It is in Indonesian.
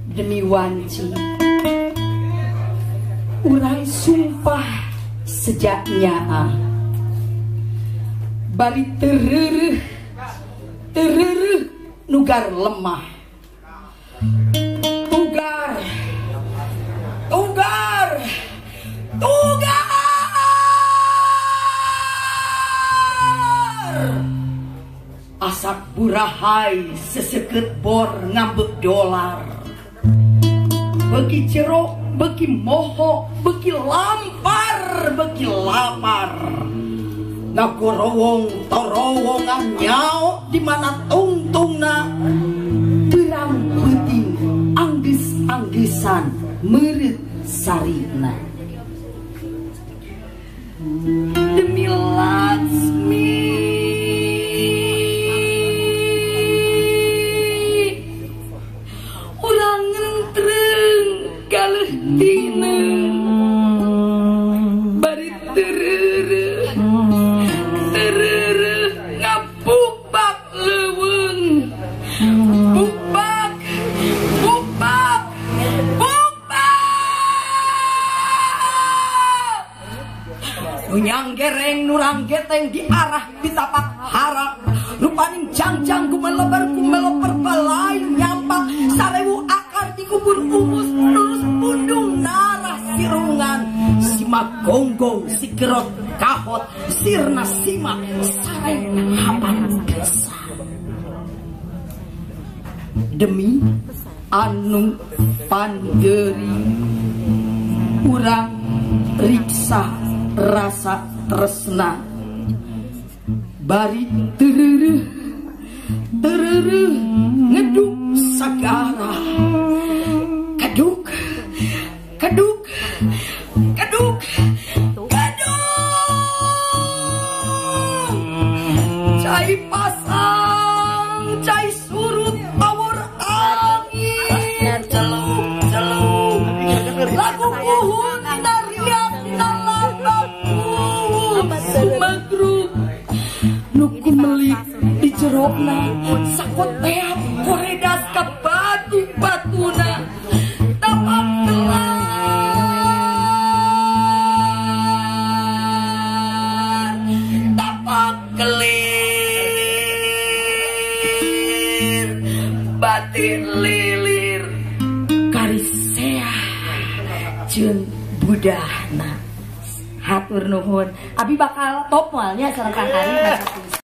demi wanci urang sumpah sejaknya bari tereureuk nugar lemah tugar asak burahai seseket bor ngambek dolar beki cerok beki moho beki lampar beki lapar ngagorowong torowongan nyao di mana tungtungna berang penting angges-anggesan meureut sarina demi Laksmi urang ngentreng galeh dina bari tereureuk ngabubak leuweung bubak unyang gereng nurang geteng di arah pitapak harap rupaning jangjang kumelebar balai nyampak sarewu akar dikubur umus lurus pundung narah sirungan simak gonggong si gerot kahot sirna simak sareng hapan desa demi anu panggeri urang riksa rasa tresna bari tereureuk ngeduk sagara kaduk cai pasang cai surut tawur angin celuk lagu puhun tariak nalalaku magruk nuku melik di jerokna sakot teap koredas ka batu-batuna tapak kelir batin lilir karisea jeung budahna hatur nuhun abi bakal top malnya sareng Kang Ari.